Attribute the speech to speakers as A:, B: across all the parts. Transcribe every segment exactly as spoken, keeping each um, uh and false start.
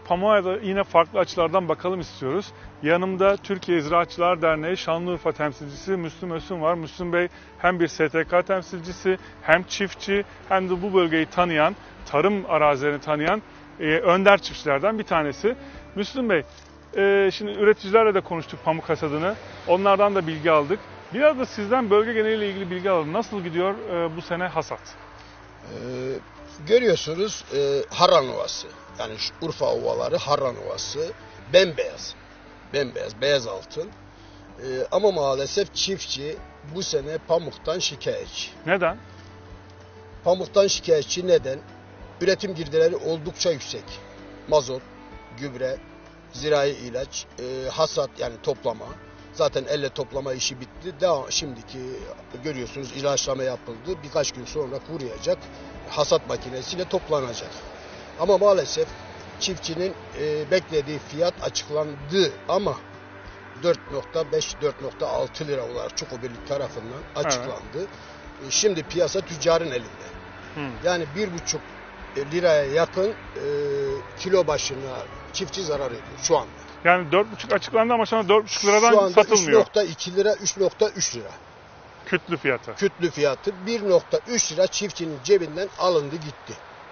A: pamuğa da yine farklı açılardan bakalım istiyoruz. Yanımda Türkiye Ziraatçılar Derneği Şanlıurfa temsilcisi Müslüm Öztürk var. Müslüm Bey hem bir S T K temsilcisi, hem çiftçi, hem de bu bölgeyi tanıyan, tarım arazilerini tanıyan e, önder çiftçilerden bir tanesi. Müslüm Bey, e, şimdi üreticilerle de konuştuk pamuk hasadını. Onlardan da bilgi aldık. Biraz da sizden bölge geneliyle ilgili bilgi alalım. Nasıl gidiyor e, bu sene hasat?
B: Ee, görüyorsunuz e, Harran Ovası. Yani Urfa ovaları Harran Ovası. Bembeyaz. Bembeyaz, beyaz altın. Ee, ama maalesef çiftçi bu sene pamuktan şikayetçi.
A: Neden?
B: Pamuktan şikayetçi neden? Üretim girdileri oldukça yüksek. Mazot, gübre, zirai ilaç, e, hasat yani toplama. Zaten elle toplama işi bitti. Daha şimdiki görüyorsunuz ilaçlama yapıldı. Birkaç gün sonra kuruyacak. Hasat makinesiyle toplanacak. Ama maalesef çiftçinin e, beklediği fiyat açıklandı ama dört nokta beş dört nokta altı lira olarak Çukurbirlik tarafından açıklandı. Evet. E, şimdi piyasa tüccarın elinde. Hmm. Yani bir buçuk liraya yakın e, kilo başına çiftçi zarar ediyor şu anda.
A: Yani dört buçuk açıklandı ama şu anda dört buçuk liradan
B: şu anda
A: satılmıyor.
B: üç nokta iki lira, üç nokta üç lira.
A: Kütlü fiyatı.
B: Kütlü fiyatı bir nokta üç lira çiftçinin cebinden alındı gitti.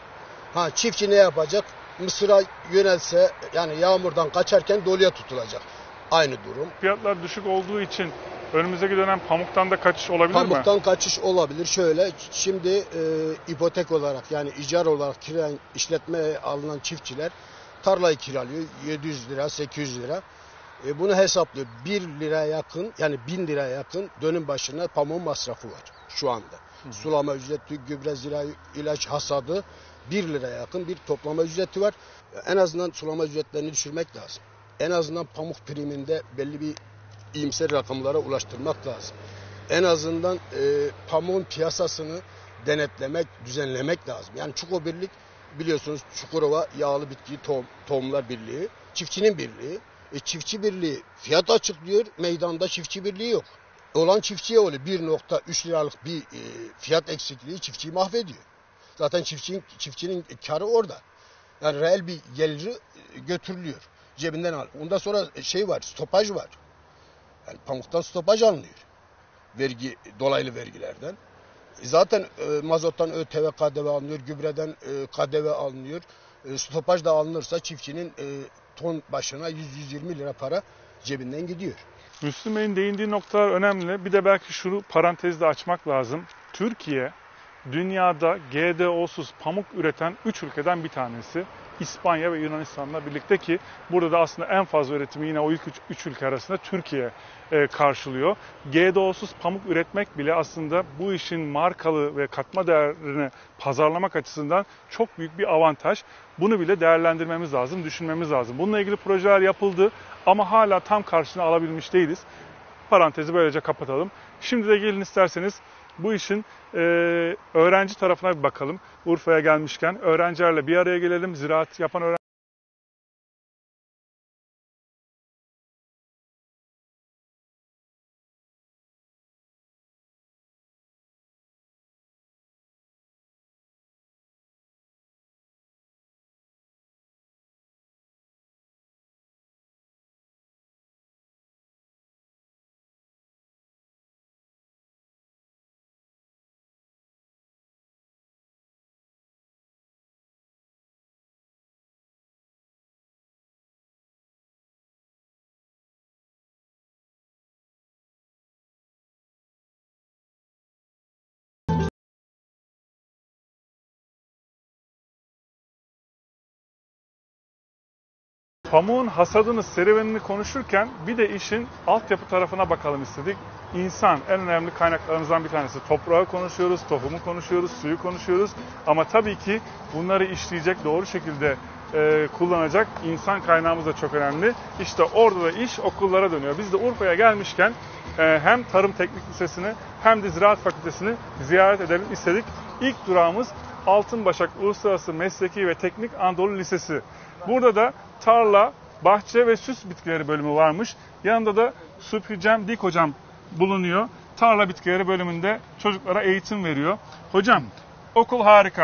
B: Ha çiftçi ne yapacak? Mısıra yönelse yani yağmurdan kaçarken doluya tutulacak. Aynı durum.
A: Fiyatlar düşük olduğu için önümüzdeki dönem pamuktan da kaçış olabilir
B: pamuktan
A: mi?
B: Pamuktan kaçış olabilir. Şöyle şimdi e, ipotek olarak yani icar olarak kirayan işletmeye alınan çiftçiler tarlayı kiralıyor yedi yüz lira, sekiz yüz lira. E, bunu hesaplıyor. bir liraya yakın yani bin liraya yakın dönüm başına pamuğun masrafı var şu anda. Hı. Sulama ücreti, gübre, zirai ilaç hasadı bir liraya yakın bir toplama ücreti var. En azından sulama ücretlerini düşürmek lazım. En azından pamuk priminde belli bir iyimser rakamlara ulaştırmak lazım. En azından e, pamuğun piyasasını denetlemek, düzenlemek lazım. Yani Çukurbirlik biliyorsunuz Çukurova Yağlı Bitki Tohum, Tohumlar Birliği, çiftçinin birliği. E, çiftçi birliği fiyat açıklıyor, meydanda çiftçi birliği yok. Olan çiftçiye oluyor. bir nokta üç liralık bir e, fiyat eksikliği çiftçiyi mahvediyor. Zaten çiftçinin, çiftçinin karı orada. Yani reel bir geliri götürülüyor. Cebinden al. Ondan sonra şey var, stopaj var. Yani pamuktan stopaj alınıyor. Vergi, dolaylı vergilerden. Zaten e, mazottan ÖTV, K D V alınıyor, gübreden e, K D V alınıyor. E, stopaj da alınırsa çiftçinin e, ton başına yüz yüz yirmi lira para cebinden gidiyor.
A: Müslüm Bey'in değindiği noktalar önemli. Bir de belki şunu parantezde açmak lazım. Türkiye dünyada G D O'suz pamuk üreten üç ülkeden bir tanesi. İspanya ve Yunanistan'la birlikte ki burada da aslında en fazla üretimi yine o ilk üç ülke arasında Türkiye e, karşılıyor. G D O'suz pamuk üretmek bile aslında bu işin markalı ve katma değerini pazarlamak açısından çok büyük bir avantaj. Bunu bile değerlendirmemiz lazım, düşünmemiz lazım. Bununla ilgili projeler yapıldı ama hala tam karşılığını alabilmiş değiliz. Parantezi böylece kapatalım. Şimdi de gelin isterseniz bu işin e, öğrenci tarafına bir bakalım. Urfa'ya gelmişken öğrencilerle bir araya gelelim. Ziraat yapan öğrenci. Pamuğun hasadını, serüvenini konuşurken bir de işin altyapı tarafına bakalım istedik. İnsan en önemli kaynaklarımızdan bir tanesi. Toprağı konuşuyoruz, tohumu konuşuyoruz, suyu konuşuyoruz. Ama tabii ki bunları işleyecek, doğru şekilde e, kullanacak insan kaynağımız da çok önemli. İşte orada da iş okullara dönüyor. Biz de Urfa'ya gelmişken e, hem Tarım Teknik Lisesi'ni hem de Ziraat Fakültesini ziyaret edelim istedik. İlk durağımız Altınbaşak Uluslararası Mesleki ve Teknik Anadolu Lisesi. Burada da tarla, bahçe ve süs bitkileri bölümü varmış. Yanında da Subhi Cem Dik hocam bulunuyor. Tarla bitkileri bölümünde çocuklara eğitim veriyor. Hocam okul harika.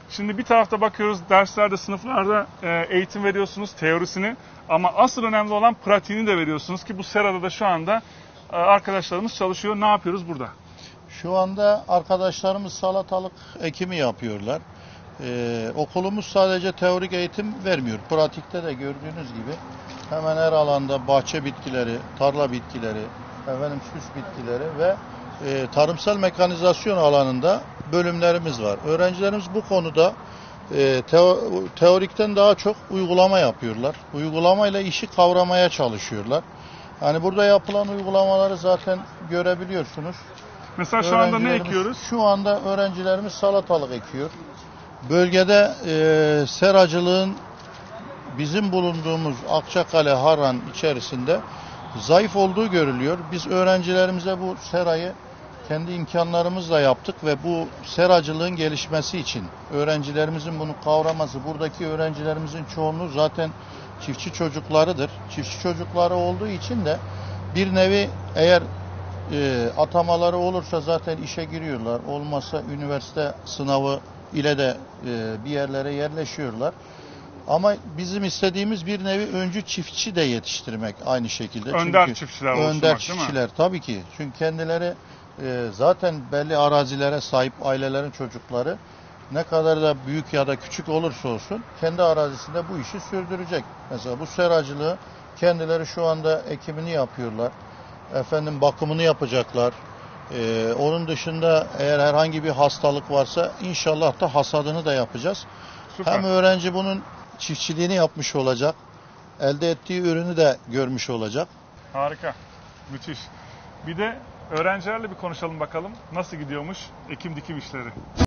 A: Şimdi bir tarafta bakıyoruz derslerde, sınıflarda e, eğitim veriyorsunuz, teorisini. Ama asıl önemli olan pratiğini de veriyorsunuz ki bu serada da şu anda e, arkadaşlarımız çalışıyor. Ne yapıyoruz burada?
C: Şu anda arkadaşlarımız salatalık ekimi yapıyorlar. Ee, okulumuz sadece teorik eğitim vermiyor. Pratikte de gördüğünüz gibi hemen her alanda bahçe bitkileri, tarla bitkileri, efendim süs bitkileri ve e, tarımsal mekanizasyon alanında bölümlerimiz var. Öğrencilerimiz bu konuda e, teo, teorikten daha çok uygulama yapıyorlar. Uygulamayla işi kavramaya çalışıyorlar. Yani burada yapılan uygulamaları zaten görebiliyorsunuz.
A: Mesela şu anda ne ekiyoruz?
C: Şu anda öğrencilerimiz salatalık ekiyor. Bölgede e, seracılığın bizim bulunduğumuz Akçakale, Harran içerisinde zayıf olduğu görülüyor. Biz öğrencilerimize bu serayı kendi imkanlarımızla yaptık ve bu seracılığın gelişmesi için öğrencilerimizin bunu kavraması, buradaki öğrencilerimizin çoğunluğu zaten çiftçi çocuklarıdır. Çiftçi çocukları olduğu için de bir nevi eğer e, atamaları olursa zaten işe giriyorlar. Olmazsa üniversite sınavı ile de e, bir yerlere yerleşiyorlar. Ama bizim istediğimiz bir nevi öncü çiftçi de yetiştirmek aynı şekilde.
A: Önder
C: Çünkü
A: çiftçiler
C: önder
A: oluşturmak,
C: çiftçiler
A: değil mi?
C: tabii ki. Çünkü kendileri e, zaten belli arazilere sahip ailelerin çocukları ne kadar da büyük ya da küçük olursa olsun kendi arazisinde bu işi sürdürecek. Mesela bu seracılığı kendileri şu anda ekimini yapıyorlar. Efendim bakımını yapacaklar. Ee, onun dışında eğer herhangi bir hastalık varsa inşallah da hasadını da yapacağız.
A: Süper.
C: Hem öğrenci bunun çiftçiliğini yapmış olacak, elde ettiği ürünü de görmüş olacak.
A: Harika. Müthiş. Bir de öğrencilerle bir konuşalım bakalım. Nasıl gidiyormuş ekim dikim işleri?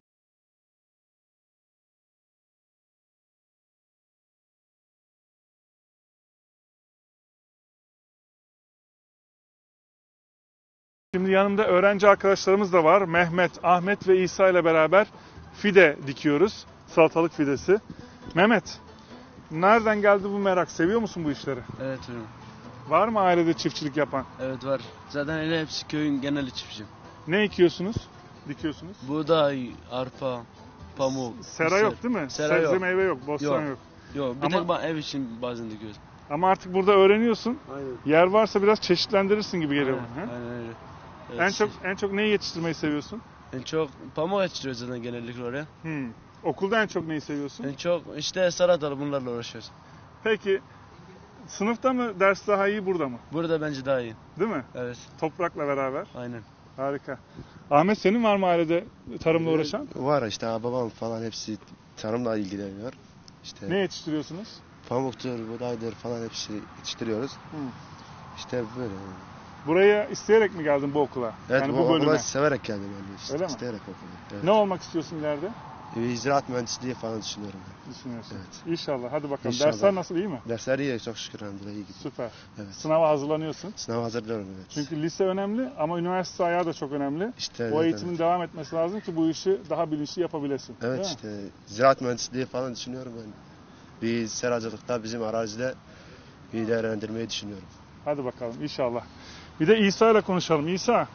A: Şimdi yanımda öğrenci arkadaşlarımız da var. Mehmet, Ahmet ve İsa ile beraber fide dikiyoruz. Salatalık fidesi. Mehmet, nereden geldi bu merak? Seviyor musun bu işleri?
D: Evet hocam.
A: Var mı ailede çiftçilik yapan?
D: Evet var. Zaten öyle hepsi köyün geneli çiftçi.
A: Ne ekiyorsunuz? Dikiyorsunuz?
D: Buğday, arpa, pamuk.
A: Sera
D: mısır.
A: yok değil mi?
D: Sera
A: Sebze
D: yok.
A: meyve yok, bostan yok.
D: Yok. Yok bir
A: Ama-
D: tek ben ev için bazen dikiyoruz.
A: Ama artık burada öğreniyorsun.
D: Aynen.
A: Yer varsa biraz çeşitlendirirsin gibi geliyor
D: Aynen,
A: bana. he?
D: aynen öyle. Evet,
A: En
D: siz-
A: çok en çok neyi yetiştirmeyi seviyorsun?
D: en çok pamuk yetiştiriyoruz zaten genellikle oraya.
A: Hmm. Okulda en çok neyi seviyorsun?
D: En çok işte salatalık bunlarla uğraşıyoruz.
A: Peki sınıfta mı ders daha iyi, burada mı?
D: Burada bence daha iyi.
A: Değil mi?
D: Evet,
A: Toprakla beraber.
D: aynen.
A: Harika. Ahmet, senin var mı ailede tarımla
E: Ee,
A: uğraşan?
E: Var işte babam falan hepsi tarımla ilgileniyor. İşte
A: Ne yetiştiriyorsunuz?
E: pamuktur, buğdaydır falan hepsi yetiştiriyoruz.
A: Hı.
E: İşte böyle.
A: Buraya isteyerek mi geldin bu okula?
E: Evet
A: yani
E: bu,
A: bu bölüme.
E: okula severek geldim yani. İşte,
A: Öyle mi?
E: İsteyerek okudum. Evet.
A: Ne olmak istiyorsun ileride?
E: Ee, Ziraat mühendisliği falan düşünüyorum. ben.
A: Düşünüyorsun.
E: Evet.
A: İnşallah. Hadi bakalım.
E: İnşallah.
A: Dersler nasıl, iyi mi?
E: Dersler iyi, çok şükür hamdülillah iyi gidiyor.
A: Süper.
E: Evet.
A: Sınava hazırlanıyorsun.
E: Sınava hazırlıyorum evet.
A: Çünkü lise önemli ama üniversite ayağı da çok önemli.
E: işte,
A: O
E: evet,
A: eğitimin
E: evet.
A: devam etmesi lazım ki bu işi daha bilinçli yapabilesin.
E: Evet
A: Değil mi?
E: işte ziraat mühendisliği falan düşünüyorum ben. Bir seracılıkta bizim arazide bir değerlendirmeyi düşünüyorum.
A: Hadi bakalım inşallah. Bir de İsa ile konuşalım. İsa,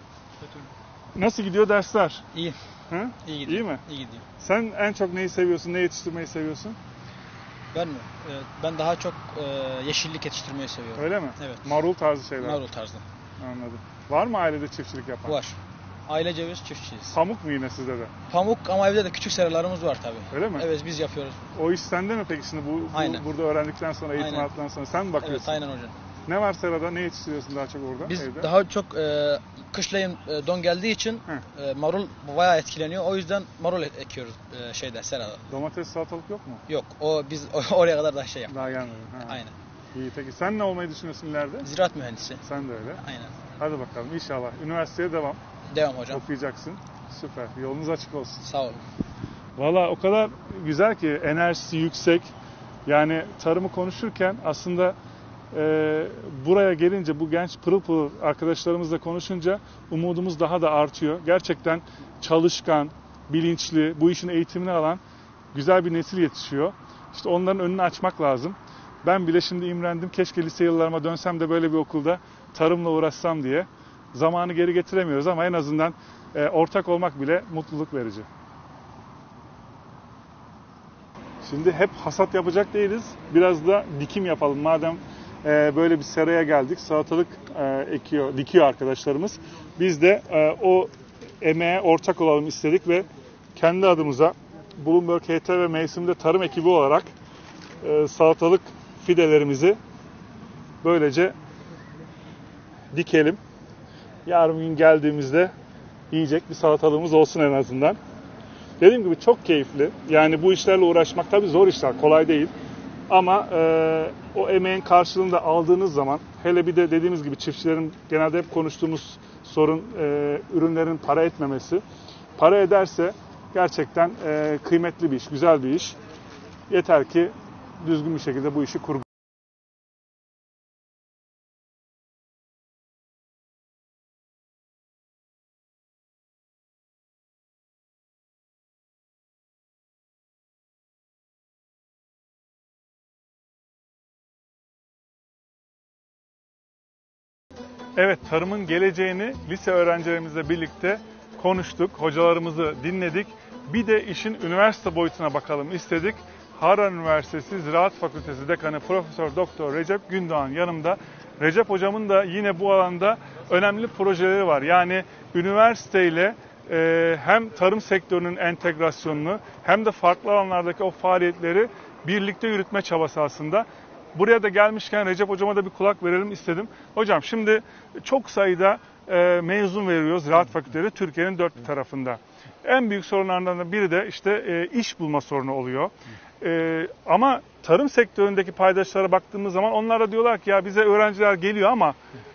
A: nasıl gidiyor dersler?
F: İyi.
A: Hı?
F: İyi gidiyor.
A: İyi mi?
F: İyi gidiyor.
A: Sen en çok neyi seviyorsun? Ne yetiştirmeyi seviyorsun?
F: Ben mi? Ee, ben daha çok e, yeşillik yetiştirmeyi seviyorum.
A: Öyle mi?
F: Evet.
A: Marul tarzı şeyler.
F: Marul tarzı.
A: Anladım. Var mı ailede çiftçilik yapan?
F: Var. Ailece biz çiftçiyiz.
A: Pamuk mu yine sizde de?
F: Pamuk ama evde de küçük seralarımız var tabii.
A: Öyle mi?
F: Evet biz yapıyoruz.
A: O iş sende mi peki şimdi bu, bu
F: Aynen.
A: burada öğrendikten sonra, eğitim
F: Aynen.
A: aldıktan sonra sen mi bakıyorsun?
F: Evet aynen hocam.
A: Ne var serada? Ne yetiştiriyorsun daha çok orada?
F: Biz
A: evde?
F: daha çok e, kışlayın e, don geldiği için e, marul bayağı etkileniyor. O yüzden marul e- ekiyoruz e, şeyde serada.
A: Domates, salatalık yok mu?
F: Yok o biz oraya kadar daha şey yap.
A: Daha gelmedi. Ha.
F: Aynen.
A: İyi, peki sen ne olmayı düşünüyorsun ileride?
F: Ziraat mühendisi.
A: Sen de öyle.
F: Aynen.
A: Hadi bakalım inşallah. Üniversiteye devam.
F: Devam hocam.
A: Okuyacaksın. Süper. Yolunuz açık olsun.
F: Sağ olun.
A: Valla o kadar güzel ki, enerjisi yüksek. Yani tarımı konuşurken aslında e, buraya gelince bu genç pırıl pırıl arkadaşlarımızla konuşunca umudumuz daha da artıyor. Gerçekten çalışkan, bilinçli, bu işin eğitimini alan güzel bir nesil yetişiyor. İşte onların önünü açmak lazım. Ben bile şimdi imrendim. Keşke lise yıllarıma dönsem de böyle bir okulda tarımla uğraşsam diye. Zamanı geri getiremiyoruz ama en azından e, ortak olmak bile mutluluk verici. Şimdi hep hasat yapacak değiliz. Biraz da dikim yapalım. Madem e, böyle bir seraya geldik. Salatalık e, ekiyor, dikiyor arkadaşlarımız. Biz de e, o emeğe ortak olalım istedik ve kendi adımıza Bloomberg H T ve Mevsim'de tarım ekibi olarak e, salatalık fidelerimizi böylece dikelim. Yarın gün geldiğimizde yiyecek bir salatalığımız olsun en azından. Dediğim gibi çok keyifli. Yani bu işlerle uğraşmak tabii zor işler, kolay değil. Ama e, o emeğin karşılığını da aldığınız zaman, hele bir de dediğimiz gibi çiftçilerin genelde hep konuştuğumuz sorun e, ürünlerin para etmemesi. Para ederse gerçekten e, kıymetli bir iş, güzel bir iş. Yeter ki düzgün bir şekilde bu işi kurgulayalım. Evet, tarımın geleceğini lise öğrencilerimizle birlikte konuştuk, hocalarımızı dinledik. Bir de işin üniversite boyutuna bakalım istedik. Harran Üniversitesi Ziraat Fakültesi Dekanı Profesör Doktor Recep Gündoğan yanımda. Recep hocamın da yine bu alanda önemli projeleri var. Yani üniversiteyle e, hem tarım sektörünün entegrasyonunu hem de farklı alanlardaki o faaliyetleri birlikte yürütme çabası aslında. Buraya da gelmişken Recep hocama da bir kulak verelim istedim. Hocam şimdi çok sayıda e, mezun veriyoruz Ziraat Fakülteleri Türkiye'nin dört tarafında. En büyük sorunlardan da biri de işte e, iş bulma sorunu oluyor. E, ama tarım sektöründeki paydaşlara baktığımız zaman onlar da diyorlar ki ya bize öğrenciler geliyor ama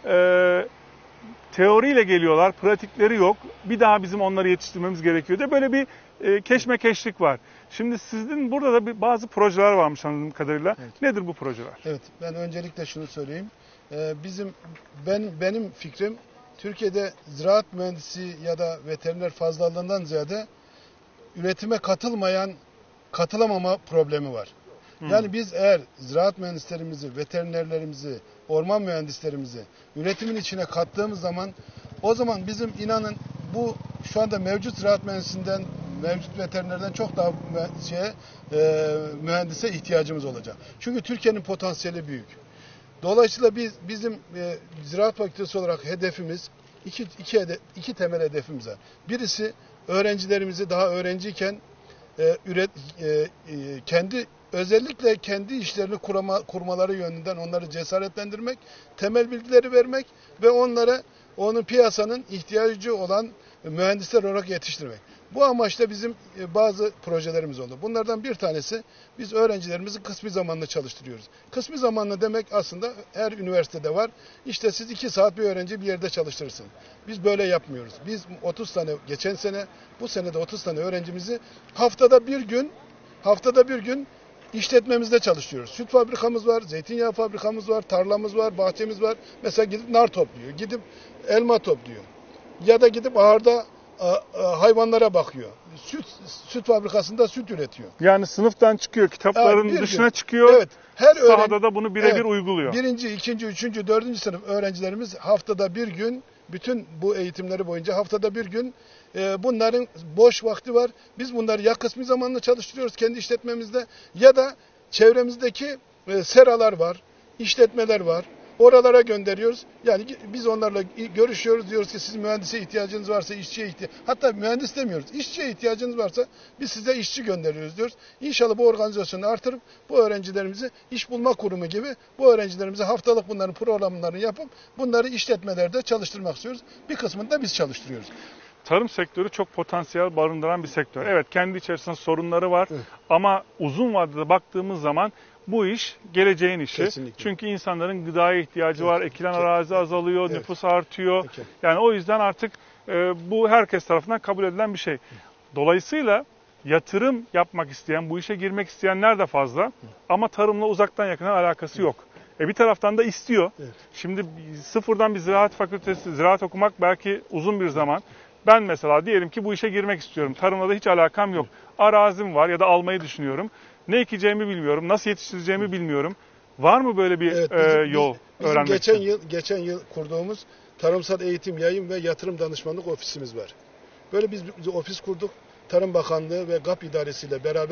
A: e, teoriyle geliyorlar, pratikleri yok. Bir daha bizim onları yetiştirmemiz gerekiyor da böyle bir e, keşmekeşlik var. Şimdi sizin burada da bir, bazı projeler varmış anladığım kadarıyla. Evet. Nedir bu projeler?
G: Evet, ben öncelikle şunu söyleyeyim. Ee, bizim ben benim fikrim Türkiye'de ziraat mühendisi ya da veteriner fazlalığından ziyade üretime katılmayan, katılamama problemi var. Hmm. Yani biz eğer ziraat mühendislerimizi, veterinerlerimizi, orman mühendislerimizi üretimin içine kattığımız zaman o zaman bizim inanın bu şu anda mevcut ziraat mühendisinden, mevcut veterinerden çok daha şeye, e, mühendise ihtiyacımız olacak. Çünkü Türkiye'nin potansiyeli büyük. Dolayısıyla biz bizim e, Ziraat Fakültesi olarak hedefimiz iki, iki, hede, iki temel hedefimiz var. Birisi öğrencilerimizi daha öğrenciyken e, üret, e, e, kendi özellikle kendi işlerini kurama, kurmaları yönünden onları cesaretlendirmek, temel bilgileri vermek ve onlara onun piyasanın ihtiyacı olan mühendisler olarak yetiştirmek. Bu amaçla bizim bazı projelerimiz oldu. Bunlardan bir tanesi biz öğrencilerimizi kısmi zamanlı çalıştırıyoruz. Kısmi zamanlı demek aslında her üniversitede var. İşte siz iki saat bir öğrenci bir yerde çalıştırırsın. Biz böyle yapmıyoruz. Biz otuz tane geçen sene, bu sene de otuz tane öğrencimizi haftada bir gün, haftada bir gün işletmemizde çalışıyoruz. Süt fabrikamız var, zeytinyağı fabrikamız var, tarlamız var, bahçemiz var. Mesela gidip nar topluyor, gidip elma topluyor. Ya da gidip ahırda hayvanlara bakıyor. Süt süt fabrikasında süt üretiyor.
A: Yani sınıftan çıkıyor, kitapların
G: evet,
A: dışına
G: gün.
A: çıkıyor.
G: Evet. Her
A: sahada
G: öğren...
A: da bunu birebir
G: evet,
A: uyguluyor.
G: Birinci, ikinci, üçüncü, dördüncü sınıf öğrencilerimiz haftada bir gün, bütün bu eğitimleri boyunca haftada bir gün e, bunların boş vakti var. Biz bunları ya kısmi zamanla çalıştırıyoruz kendi işletmemizde ya da çevremizdeki e, seralar var, işletmeler var. Oralara gönderiyoruz. Yani biz onlarla görüşüyoruz. Diyoruz ki sizin mühendise ihtiyacınız varsa işçiye ihtiyaç. Hatta mühendis demiyoruz. İşçiye ihtiyacınız varsa biz size işçi gönderiyoruz diyoruz. İnşallah bu organizasyonu artırıp bu öğrencilerimizi iş bulma kurumu gibi bu öğrencilerimize haftalık bunların programlarını yapıp bunları işletmelerde çalıştırmak istiyoruz. Bir kısmını da biz çalıştırıyoruz.
A: Tarım sektörü çok potansiyel barındıran bir sektör. Evet, kendi içerisinde sorunları var. Evet. Ama uzun vadede baktığımız zaman bu iş geleceğin işi. Kesinlikle. Çünkü insanların gıdaya ihtiyacı evet. var. Ekilen arazi azalıyor, evet. nüfus artıyor. Peki. Yani o yüzden artık e, bu herkes tarafından kabul edilen bir şey. Dolayısıyla yatırım yapmak isteyen, bu işe girmek isteyenler de fazla. Ama tarımla uzaktan yakından alakası yok. E bir taraftan da istiyor. Evet. Şimdi sıfırdan bir ziraat fakültesi, ziraat okumak belki uzun bir zaman. Ben mesela diyelim ki bu işe girmek istiyorum. Tarımla da hiç alakam yok. Arazim var ya da almayı düşünüyorum. Ne ekeceğimi bilmiyorum, nasıl yetiştireceğimi bilmiyorum. Var mı böyle bir evet, bizim, e, yol
G: bizim
A: öğrenmek
G: geçen
A: için?
G: Yıl, geçen yıl kurduğumuz Tarımsal Eğitim, Yayın ve Yatırım Danışmanlık Ofisimiz var. Böyle biz bir ofis kurduk. Tarım Bakanlığı ve GAP İdaresi ile beraber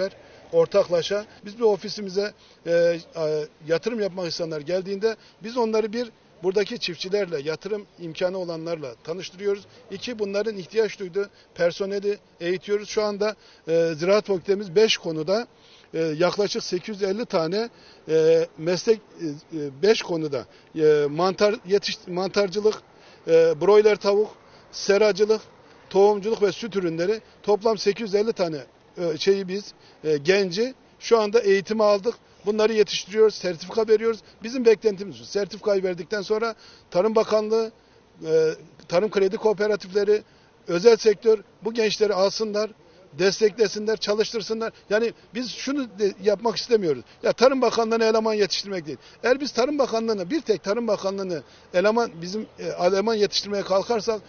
G: ortaklaşa biz bir ofisimize e, e, yatırım yapmak isteyenler geldiğinde biz onları bir buradaki çiftçilerle, yatırım imkanı olanlarla tanıştırıyoruz. İki, bunların ihtiyaç duyduğu personeli eğitiyoruz. Şu anda e, Ziraat Fakültemiz beş konuda e, yaklaşık sekiz yüz elli tane e, meslek beş e, konuda e, mantar yetiş mantarcılık, e, broiler tavuk, seracılık, tohumculuk ve süt ürünleri toplam sekiz yüz elli tane e, şeyi biz e, genci şu anda eğitime aldık. Bunları yetiştiriyoruz, sertifika veriyoruz. Bizim beklentimiz şu. Sertifikayı verdikten sonra Tarım Bakanlığı, e, tarım kredi kooperatifleri, özel sektör bu gençleri alsınlar, desteklesinler, çalıştırsınlar. Yani biz şunu de yapmak istemiyoruz. Ya Tarım Bakanlığı'na eleman yetiştirmek değil. Eğer biz Tarım Bakanlığı'na, bir tek Tarım Bakanlığı'nı eleman bizim e, eleman yetiştirmeye kalkarsak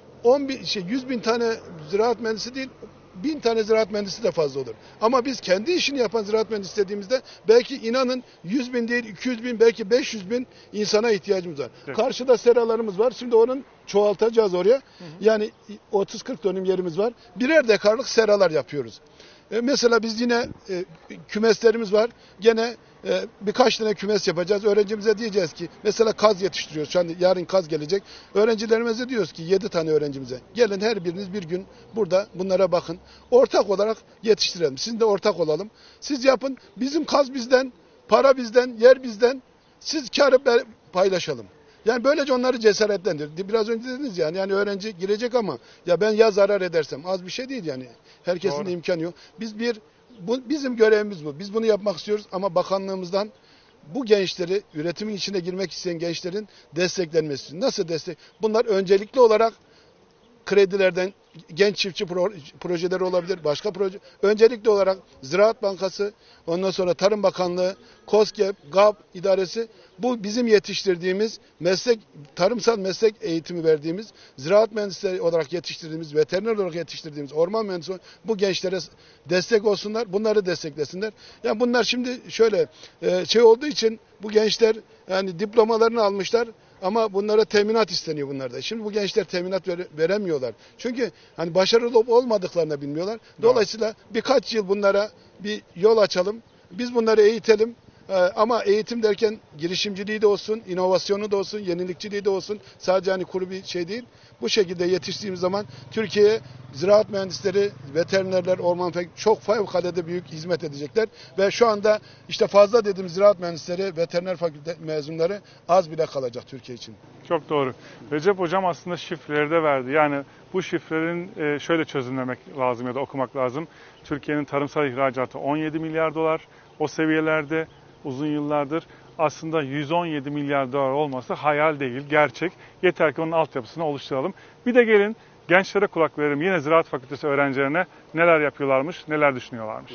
G: on bin, şey, yüz bin tane ziraat mühendisi değil, bin tane ziraat mühendisi de fazla olur. Ama biz kendi işini yapan ziraat mühendisi dediğimizde belki inanın yüz bin değil iki yüz bin, belki beş yüz bin insana ihtiyacımız var. Evet. Karşıda seralarımız var. Şimdi onun çoğaltacağız oraya. Hı hı. Yani otuz kırk dönüm yerimiz var. Birer dekarlık seralar yapıyoruz. E, mesela biz yine e, kümeslerimiz var. Gene e, birkaç tane kümes yapacağız. Öğrencimize diyeceğiz ki mesela kaz yetiştiriyoruz. Şu an yarın kaz gelecek. Öğrencilerimize diyoruz ki yedi tane öğrencimize. Gelin her biriniz bir gün burada bunlara bakın. Ortak olarak yetiştirelim. Siz de ortak olalım. Siz yapın. Bizim kaz bizden, para bizden, yer bizden. Siz karı paylaşalım. Yani böylece onları cesaretlendir. Biraz önce dediniz yani, yani öğrenci girecek ama ya ben ya zarar edersem az bir şey değil yani. Herkesin de imkanı yok. Biz bir bu, bizim görevimiz bu. Biz bunu yapmak istiyoruz ama bakanlığımızdan bu gençleri, üretimin içine girmek isteyen gençlerin desteklenmesi. Nasıl destek? Bunlar öncelikli olarak kredilerden, genç çiftçi pro, projeleri olabilir, başka proje. Öncelikli olarak Ziraat Bankası, ondan sonra Tarım Bakanlığı, KOSGEB, GAP idaresi, bu bizim yetiştirdiğimiz meslek, tarımsal meslek eğitimi verdiğimiz, ziraat mühendisleri olarak yetiştirdiğimiz, veteriner olarak yetiştirdiğimiz, orman mühendisi, bu gençlere destek olsunlar, bunları desteklesinler. Yani bunlar şimdi şöyle şey olduğu için bu gençler yani diplomalarını almışlar. Ama bunlara teminat isteniyor bunlarda. Şimdi bu gençler teminat vere, veremiyorlar. Çünkü hani başarılı olup olmadıklarını bilmiyorlar. Dolayısıyla birkaç yıl bunlara bir yol açalım. Biz bunları eğitelim. Ee, ama eğitim derken girişimciliği de olsun, inovasyonu da olsun, yenilikçiliği de olsun. Sadece hani kuru bir şey değil. Bu şekilde yetiştiğimiz zaman Türkiye'ye ziraat mühendisleri, veterinerler, orman çok fevkalade büyük hizmet edecekler. Ve şu anda işte fazla dediğimiz ziraat mühendisleri, veteriner fakülte mezunları az bile kalacak Türkiye için.
A: Çok doğru. Recep Hocam aslında şifreleri de verdi. Yani bu şifrelerin şöyle çözümlemek lazım ya da okumak lazım. Türkiye'nin tarımsal ihracatı on yedi milyar dolar. O seviyelerde uzun yıllardır. Aslında yüz on yedi milyar dolar olması hayal değil, gerçek. Yeter ki onun altyapısını oluşturalım. Bir de gelin gençlere kulak verelim. Yine Ziraat Fakültesi öğrencilerine neler yapıyorlarmış, neler düşünüyorlarmış.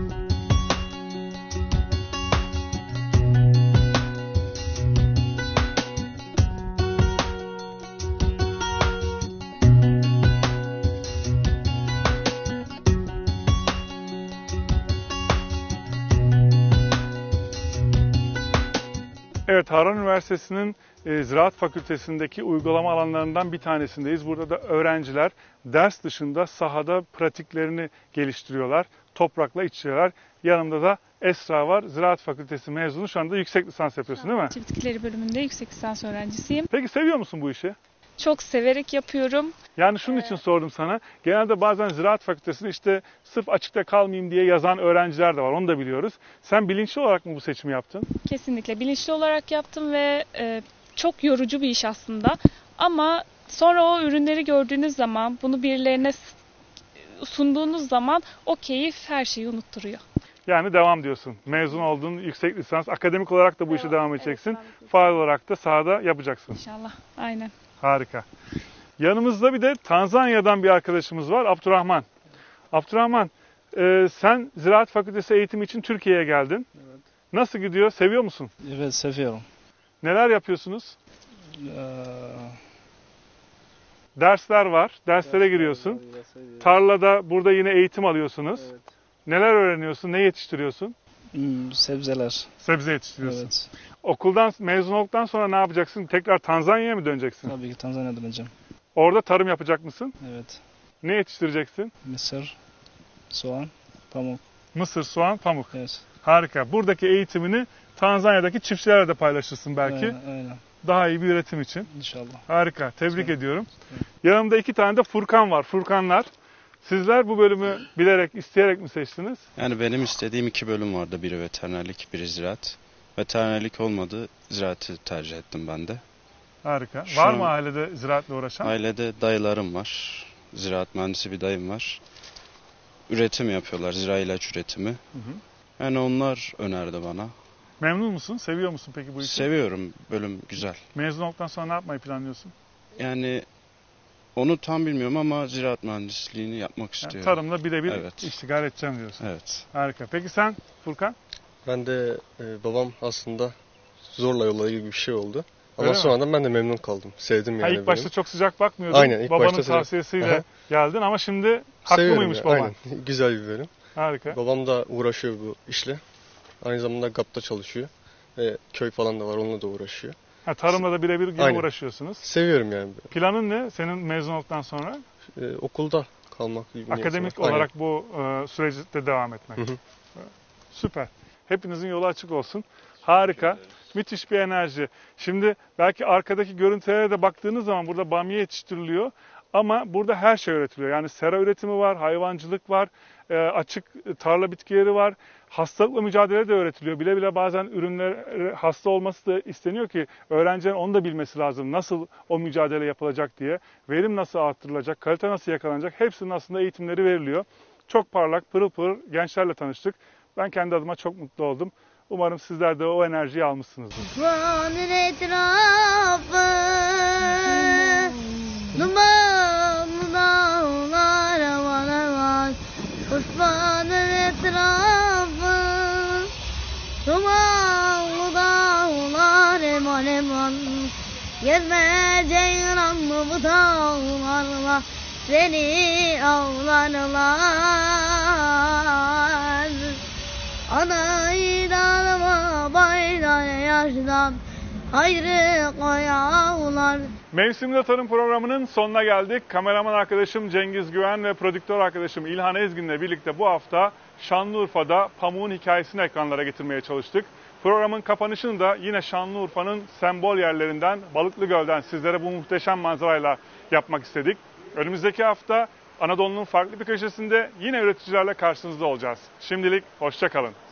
A: Evet, Harran Üniversitesi'nin e, Ziraat Fakültesi'ndeki uygulama alanlarından bir tanesindeyiz. Burada da öğrenciler ders dışında sahada pratiklerini geliştiriyorlar. Toprakla iç içeler. Yanımda da Esra var. Ziraat Fakültesi mezunu. Şu anda yüksek lisans yapıyorsun değil mi?
H: Çift bitkileri bölümünde yüksek lisans öğrencisiyim.
A: Peki seviyor musun bu işi?
H: Çok severek yapıyorum.
A: Yani şunun için sordum sana. Genelde bazen Ziraat Fakültesi'nde işte sırf açıkta kalmayayım diye yazan öğrenciler de var. Onu da biliyoruz. Sen bilinçli olarak mı bu seçimi yaptın?
H: Kesinlikle bilinçli olarak yaptım ve e, çok yorucu bir iş aslında. Ama sonra o ürünleri gördüğünüz zaman, bunu birilerine sunduğunuz zaman o keyif her şeyi unutturuyor.
A: Yani devam diyorsun. Mezun oldun, yüksek lisans, akademik olarak da bu işe devam edeceksin.
H: Evet,
A: faal olarak da sahada yapacaksın.
H: İnşallah, aynen.
A: Harika. Yanımızda bir de Tanzanya'dan bir arkadaşımız var, Abdurrahman. Abdurrahman, e, sen Ziraat Fakültesi eğitimi için Türkiye'ye geldin.
I: Evet.
A: Nasıl gidiyor? Seviyor musun?
I: Evet, seviyorum.
A: Neler yapıyorsunuz?
I: Ee,
A: Dersler var, derslere giriyorsun.
I: Var,
A: Tarlada burada yine eğitim alıyorsunuz.
I: Evet.
A: Neler öğreniyorsun, ne yetiştiriyorsun?
I: Hmm, sebzeler.
A: Sebze yetiştiriyorsun.
I: Evet.
A: Okuldan mezun olduktan sonra ne yapacaksın? Tekrar Tanzanya'ya mı döneceksin?
I: Tabii ki Tanzanya'ya döneceğim.
A: Orada tarım yapacak mısın?
I: Evet.
A: Ne yetiştireceksin?
I: Mısır, soğan, pamuk.
A: Mısır, soğan, pamuk.
I: Evet.
A: Harika. Buradaki eğitimini Tanzanya'daki çiftçilerle de paylaşırsın belki.
I: Aynen, aynen.
A: Daha iyi bir üretim için.
I: İnşallah.
A: Harika. Tebrik
I: Sağ ol.
A: ediyorum. Yanımda iki tane de Furkan var. Furkanlar. Sizler bu bölümü bilerek, isteyerek mi seçtiniz?
J: Yani benim istediğim iki bölüm vardı. Biri veterinerlik, biri ziraat. Veterinerlik olmadı. Ziraatı tercih ettim ben de.
A: Harika.
J: Şu
A: Var
J: an
A: mı ailede ziraatle uğraşan?
J: Ailede dayılarım var. Ziraat mühendisi bir dayım var. Üretim yapıyorlar. Zira ilaç üretimi.
A: Hı hı.
J: Yani onlar önerdi bana.
A: Memnun musun? Seviyor musun peki bu işi?
J: Seviyorum. Bölüm güzel.
A: Mezun olduktan sonra ne yapmayı planlıyorsun?
J: Yani onu tam bilmiyorum ama ziraat mühendisliğini yapmak
A: Yani
J: istiyorum.
A: tarımla birebir
J: Evet.
A: iştigal edeceğim diyorsun.
J: Evet.
A: Harika. Peki sen Furkan?
K: Ben de e, babam aslında zorla yolla gibi bir şey oldu. Ama
A: Öyle mi?
K: sonradan ben de memnun kaldım. Sevdim
A: Ha,
K: yani.
A: ilk başta çok sıcak bakmıyordun.
K: Aynen, ilk
A: Babanın
K: başta sıcak.
A: tavsiyesiyle
K: Aha.
A: geldin ama şimdi haklı
K: Seviyorum
A: mıymış
K: ya,
A: baban?
K: Aynen. Güzel bir bölüm.
A: Harika.
K: Babam da uğraşıyor bu işle. Aynı zamanda G A P'ta çalışıyor. E, köy falan da var, onunla da uğraşıyor.
A: Ha, tarımla da birebir gibi
K: Aynen.
A: uğraşıyorsunuz.
K: Seviyorum yani.
A: Planın ne senin mezun olduktan sonra?
K: E, okulda kalmak gibi bir niyeti
A: Akademik
K: var.
A: olarak bu e, süreçte devam etmek.
K: Hı hı.
A: Süper. Hepinizin yolu açık olsun. Harika. Müthiş bir enerji. Şimdi belki arkadaki görüntülere de baktığınız zaman burada bamya yetiştiriliyor. Ama burada her şey üretiliyor. Yani sera üretimi var, hayvancılık var, e, açık tarla bitkileri var. Hastalıkla mücadele de öğretiliyor. Bile bile bazen ürünler e, hasta olması da isteniyor ki öğrencilerin onu da bilmesi lazım. Nasıl o mücadele yapılacak diye. Verim nasıl arttırılacak, kalite nasıl yakalanacak, hepsinin aslında eğitimleri veriliyor. Çok parlak, pırıl pırıl gençlerle tanıştık. Ben kendi adıma çok mutlu oldum. Umarım sizler de o enerjiyi almışsınızdır.
L: Osman'ın etrafı dumanlı dağlar aman aman. Osman'ın etrafı dumanlı dağlar eman eman. Gezme ceyranlı bu dağlarla seni avlarlar. Anayı dağlama baydan yaşdan ayrı koyarlar.
A: Mevsimde Tarım programının sonuna geldik. Kameraman arkadaşım Cengiz Güven ve prodüktör arkadaşım İlhan Ezgin'le birlikte bu hafta Şanlıurfa'da pamuğun hikayesini ekranlara getirmeye çalıştık. Programın kapanışını da yine Şanlıurfa'nın sembol yerlerinden Balıklıgöl'den sizlere bu muhteşem manzarayla yapmak istedik. Önümüzdeki hafta Anadolu'nun farklı bir köşesinde yine üreticilerle karşınızda olacağız. Şimdilik hoşça kalın.